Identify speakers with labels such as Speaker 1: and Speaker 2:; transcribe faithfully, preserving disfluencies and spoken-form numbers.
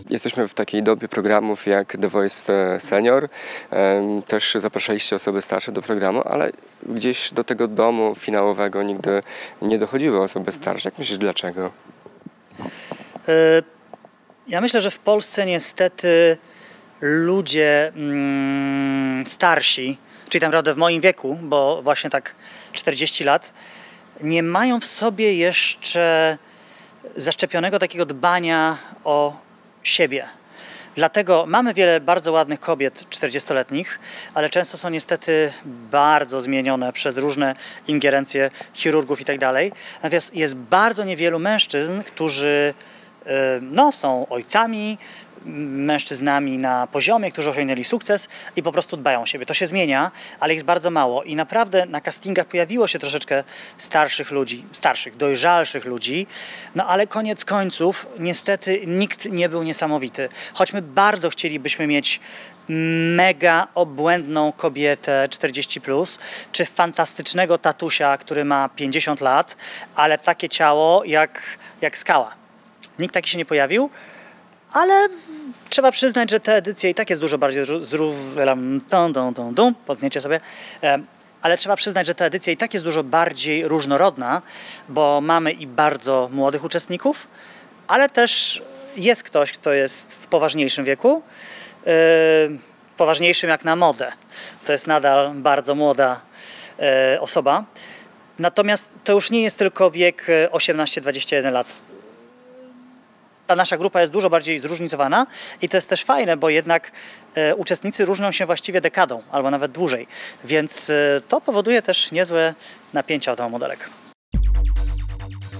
Speaker 1: Jesteśmy w takiej dobie programów jak The Voice Senior. Też zapraszaliście osoby starsze do programu, ale gdzieś do tego domu finałowego nigdy nie dochodziły osoby starsze. Jak myślisz, dlaczego?
Speaker 2: Ja myślę, że w Polsce niestety ludzie mm, starsi, czyli tak naprawdę w moim wieku, bo właśnie tak czterdzieści lat, nie mają w sobie jeszcze zaszczepionego takiego dbania o siebie. Dlatego mamy wiele bardzo ładnych kobiet czterdziestoletnich, ale często są niestety bardzo zmienione przez różne ingerencje chirurgów i tak dalej. Natomiast jest bardzo niewielu mężczyzn, którzy no, są ojcami, mężczyznami na poziomie, którzy osiągnęli sukces i po prostu dbają o siebie. To się zmienia, ale jest bardzo mało i naprawdę na castingach pojawiło się troszeczkę starszych ludzi, starszych, dojrzalszych ludzi, no ale koniec końców niestety nikt nie był niesamowity. Choć my bardzo chcielibyśmy mieć mega obłędną kobietę czterdzieści plus, czy fantastycznego tatusia, który ma pięćdziesiąt lat, ale takie ciało jak, jak skała. Nikt taki się nie pojawił, ale trzeba przyznać, że ta edycja i tak jest dużo bardziej potniecie sobie, ale trzeba przyznać, że ta edycja i tak jest dużo bardziej różnorodna, bo mamy i bardzo młodych uczestników, ale też jest ktoś, kto jest w poważniejszym wieku, w poważniejszym jak na modę. To jest nadal bardzo młoda osoba. Natomiast to już nie jest tylko wiek osiemnaście dwadzieścia jeden lat. Ta nasza grupa jest dużo bardziej zróżnicowana i to jest też fajne, bo jednak e, uczestnicy różnią się właściwie dekadą albo nawet dłużej, więc e, to powoduje też niezłe napięcia do modelek.